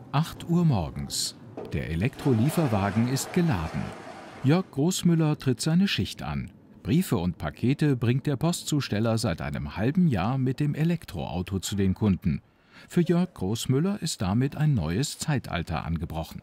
8 Uhr morgens. Der Elektrolieferwagen ist geladen. Jörg Großmüller tritt seine Schicht an. Briefe und Pakete bringt der Postzusteller seit einem halben Jahr mit dem Elektroauto zu den Kunden. Für Jörg Großmüller ist damit ein neues Zeitalter angebrochen.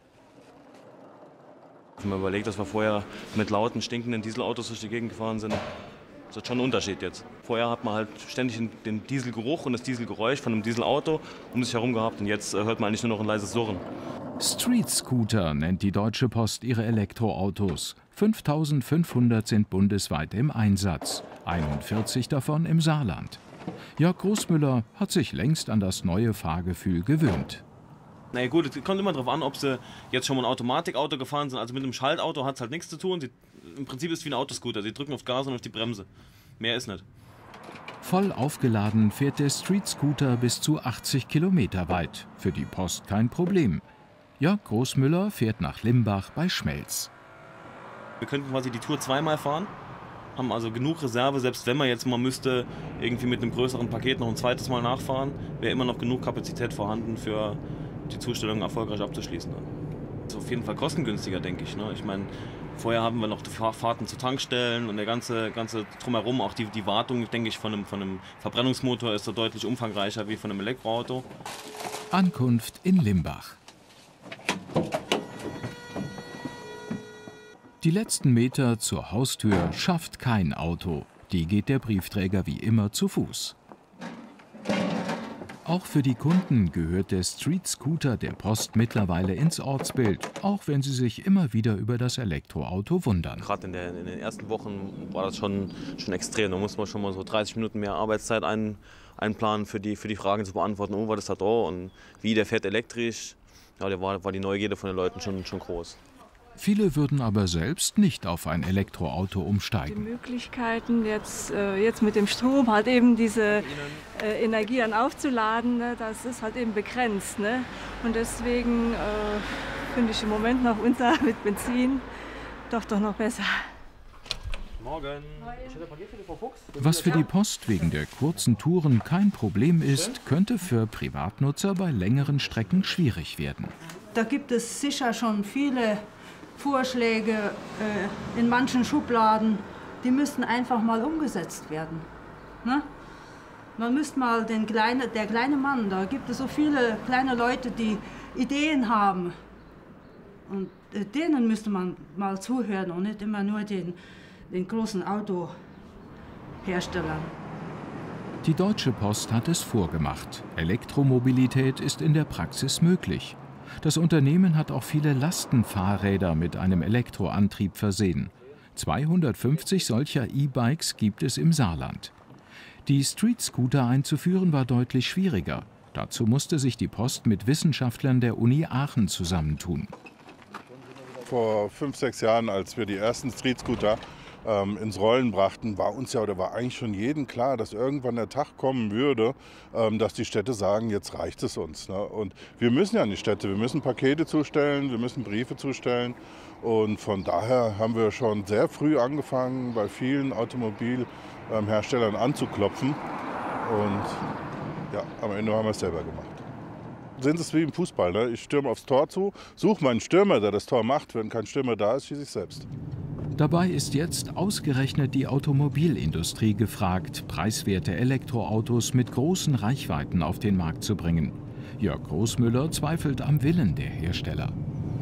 Wenn man überlegt, dass wir vorher mit lauten, stinkenden Dieselautos durch die Gegend gefahren sind, ist das schon ein Unterschied jetzt. Vorher hat man halt ständig den Dieselgeruch und das Dieselgeräusch von einem Dieselauto um sich herum gehabt und jetzt hört man eigentlich nur noch ein leises Surren. Street Scooter nennt die Deutsche Post ihre Elektroautos. 5500 sind bundesweit im Einsatz, 41 davon im Saarland. Jörg Großmüller hat sich längst an das neue Fahrgefühl gewöhnt. Na ja, gut, es kommt immer darauf an, ob sie jetzt schon mal ein Automatikauto gefahren sind. Also mit einem Schaltauto hat es halt nichts zu tun. Im Prinzip ist es wie ein Autoscooter. Sie drücken aufs Gas und auf die Bremse. Mehr ist nicht. Voll aufgeladen fährt der Street Scooter bis zu 80 Kilometer weit. Für die Post kein Problem. Jörg Großmüller fährt nach Limbach bei Schmelz. Wir könnten quasi die Tour zweimal fahren, haben also genug Reserve, selbst wenn man jetzt mal müsste, irgendwie mit einem größeren Paket noch ein zweites Mal nachfahren, wäre immer noch genug Kapazität vorhanden für die Zustellung erfolgreich abzuschließen. Das ist auf jeden Fall kostengünstiger, denke ich. Ich meine, vorher haben wir noch die Fahrten zu Tankstellen und der ganze Drumherum, auch die Wartung, denke ich, von einem Verbrennungsmotor ist so deutlich umfangreicher wie von einem Elektroauto. Ankunft in Limbach. Die letzten Meter zur Haustür schafft kein Auto. Die geht der Briefträger wie immer zu Fuß. Auch für die Kunden gehört der Street Scooter der Post mittlerweile ins Ortsbild, auch wenn sie sich immer wieder über das Elektroauto wundern. Gerade in den ersten Wochen war das schon extrem. Da musste man schon mal so 30 Minuten mehr Arbeitszeit einplanen für die Fragen zu beantworten. Oh, was ist da und wie, der fährt elektrisch. Ja, da war die Neugierde von den Leuten schon groß. Viele würden aber selbst nicht auf ein Elektroauto umsteigen. Die Möglichkeiten jetzt mit dem Strom halt eben diese Energie dann aufzuladen, ne, das ist halt eben begrenzt. Ne? Und deswegen finde ich im Moment noch unser mit Benzin doch noch besser. Morgen. Was für die Post wegen der kurzen Touren kein Problem ist, könnte für Privatnutzer bei längeren Strecken schwierig werden. Da gibt es sicher schon viele Vorschläge in manchen Schubladen, die müssten einfach mal umgesetzt werden. Ne? Man müsste mal der kleine Mann, da gibt es so viele kleine Leute, die Ideen haben. Und denen müsste man mal zuhören und nicht immer nur den großen Autoherstellern. Die Deutsche Post hat es vorgemacht. Elektromobilität ist in der Praxis möglich. Das Unternehmen hat auch viele Lastenfahrräder mit einem Elektroantrieb versehen. 250 solcher E-Bikes gibt es im Saarland. Die Street Scooter einzuführen war deutlich schwieriger. Dazu musste sich die Post mit Wissenschaftlern der Uni Aachen zusammentun. Vor 5, 6 Jahren, als wir die ersten Street Scooter ins Rollen brachten, war eigentlich schon jedem klar, dass irgendwann der Tag kommen würde, dass die Städte sagen, jetzt reicht es uns. Ne? Und wir müssen ja in die Städte, wir müssen Pakete zustellen, wir müssen Briefe zustellen. Und von daher haben wir schon sehr früh angefangen, bei vielen Automobilherstellern anzuklopfen. Und ja, am Ende haben wir es selber gemacht. Sind es wie im Fußball, ne? Ich stürme aufs Tor zu, suche meinen Stürmer, der das Tor macht. Wenn kein Stürmer da ist, schieße ich selbst. Dabei ist jetzt ausgerechnet die Automobilindustrie gefragt, preiswerte Elektroautos mit großen Reichweiten auf den Markt zu bringen. Jörg Großmüller zweifelt am Willen der Hersteller.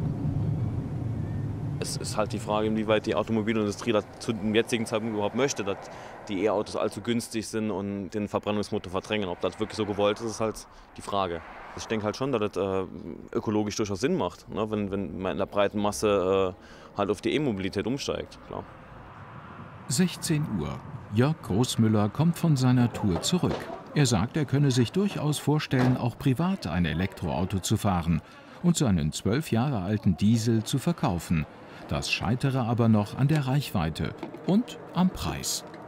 Es ist halt die Frage, inwieweit die Automobilindustrie das zu dem jetzigen Zeitpunkt überhaupt möchte, dass die E-Autos allzu günstig sind und den Verbrennungsmotor verdrängen. Ob das wirklich so gewollt ist, ist halt die Frage. Ich denke halt schon, dass das ökologisch durchaus Sinn macht, ne? Wenn man in der breiten Masse halt auf die E-Mobilität umsteigt. Klar. 16 Uhr. Jörg Großmüller kommt von seiner Tour zurück. Er sagt, er könne sich durchaus vorstellen, auch privat ein Elektroauto zu fahren und seinen 12 Jahre alten Diesel zu verkaufen. Das scheitere aber noch an der Reichweite und am Preis.